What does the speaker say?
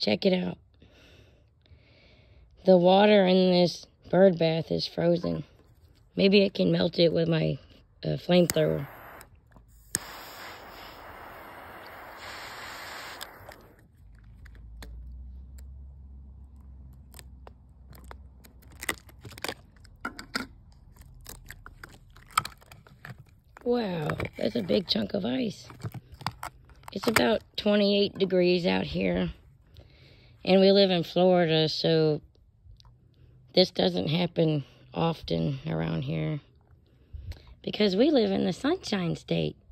Check it out. The water in this bird bath is frozen. Maybe I can melt it with my flamethrower. Wow, that's a big chunk of ice. It's about 28 degrees out here. And we live in Florida, so this doesn't happen often around here. Because we live in the Sunshine State.